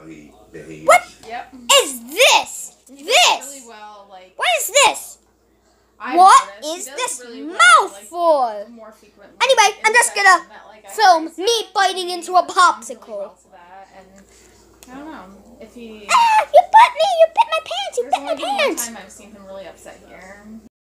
he behaves. What Yep. is this? He does This? really well, like, What is this? I've What noticed. He is does this really well, mouthful? like, more frequently. Anyway, I'm just gonna film me biting into a popsicle. Really well to that, and I don't know if he. Ah! You bit me! You bit my pants! You There's bit my only been one pants! time I've seen him really upset here.